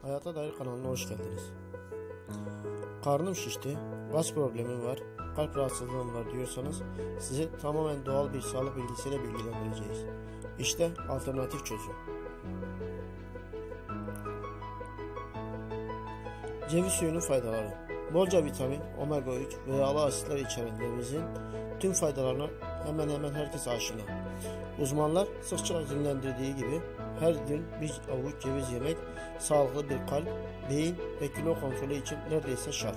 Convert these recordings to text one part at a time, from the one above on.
Hayata Dair kanalına hoş geldiniz. Karnım şişti, gaz problemim var, kalp rahatsızlığım var diyorsanız sizi tamamen doğal bir sağlık bilgisiyle bilgilendireceğiz. İşte alternatif çözüm. Ceviz suyunun faydaları. Bolca vitamin, omega 3 ve yağlı asitler içeren cevizin tüm faydalarına hemen hemen herkes aşina. Uzmanlar sıkça dinlendirdiği gibi her gün bir avuç ceviz yemek sağlıklı bir kalp, beyin ve kilo kontrolü için neredeyse şart.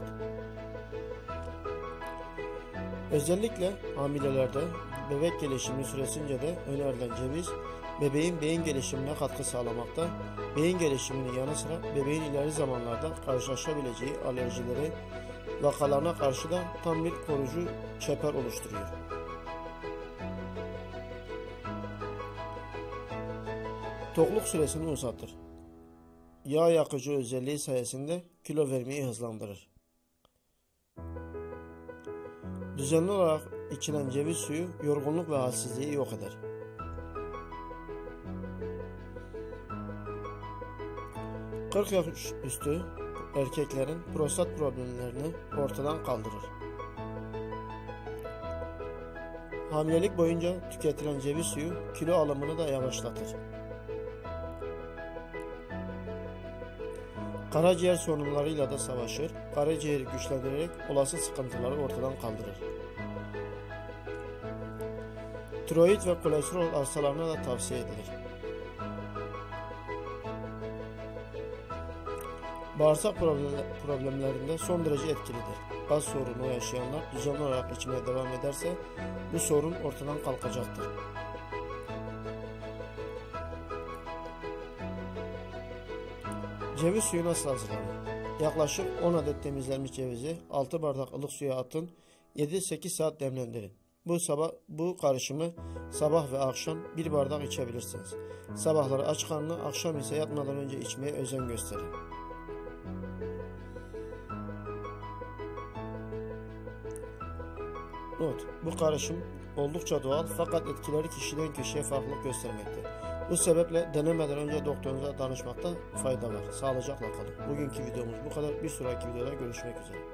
Özellikle hamilelerde bebek gelişimi süresince de önerilen ceviz, bebeğin beyin gelişimine katkı sağlamakta, beyin gelişiminin yanı sıra bebeğin ileri zamanlarda karşılaşabileceği alerjileri vakalarına karşı da tam bir koruyucu çeper oluşturuyor. Tokluk süresini uzatır. Yağ yakıcı özelliği sayesinde kilo vermeyi hızlandırır. Düzenli olarak içilen ceviz suyu yorgunluk ve halsizliği yok eder. Kırk yaş üstü erkeklerin prostat problemlerini ortadan kaldırır. Hamilelik boyunca tüketilen ceviz suyu kilo alımını da yavaşlatır. Karaciğer sorunlarıyla da savaşır, karaciğeri güçlendirerek olası sıkıntıları ortadan kaldırır. Tiroid ve kolesterol hastalarına da tavsiye edilir. Bağırsak problemlerinde son derece etkilidir. Gaz sorunu yaşayanlar düzenli olarak içmeye devam ederse bu sorun ortadan kalkacaktır. Ceviz suyu nasıl hazırlanır? Yaklaşık 10 adet temizlenmiş cevizi 6 bardak ılık suya atın, 7-8 saat demlendirin. Bu karışımı sabah ve akşam 1 bardak içebilirsiniz. Sabahları aç karnına, akşam ise yatmadan önce içmeye özen gösterin. Not: bu karışım oldukça doğal fakat etkileri kişiden kişiye farklılık göstermekte. Bu sebeple denemeden önce doktorunuza danışmakta fayda var. Sağlıcakla kalın. Bugünkü videomuz bu kadar. Bir sonraki videoda görüşmek üzere.